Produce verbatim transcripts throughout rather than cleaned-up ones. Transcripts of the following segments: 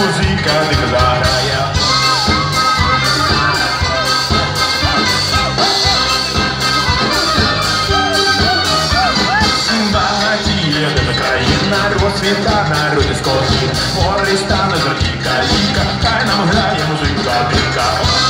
музика дикарая. Багатіє до країна, розцвіта народи скорі, море стане зерті каліка, хай нам грає музика дика.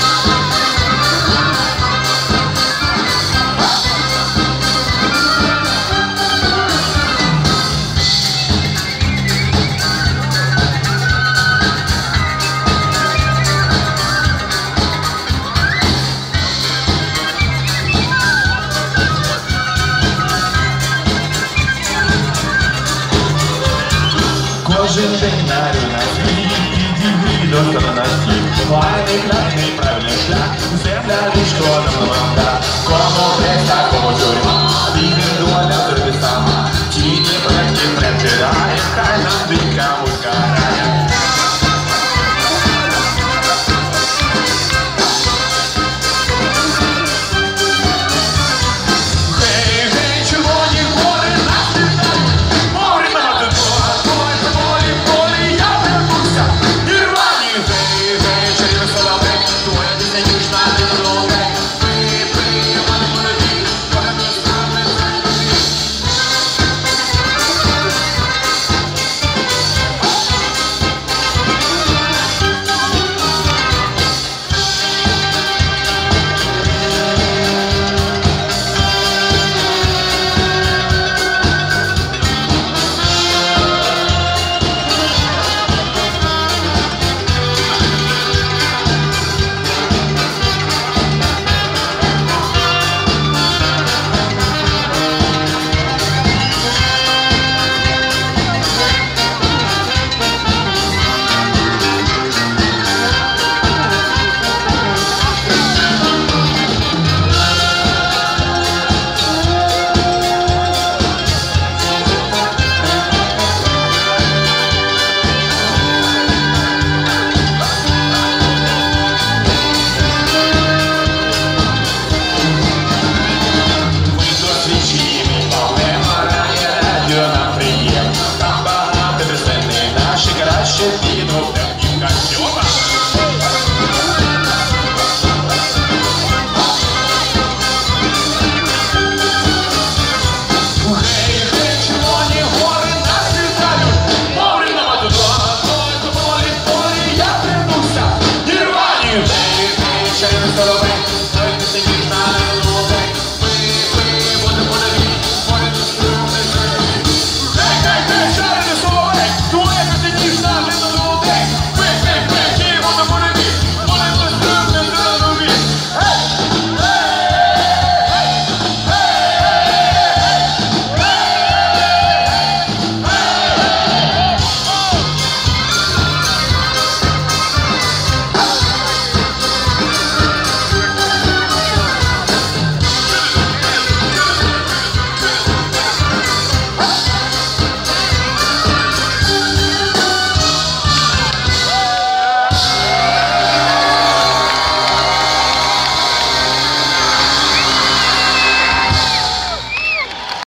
Кожен день нарю на світ, підійди до стороності. Файний крайний правильний шлях, земля лиш кожен нам да. Кому хреста, кому тюрма, війни доля.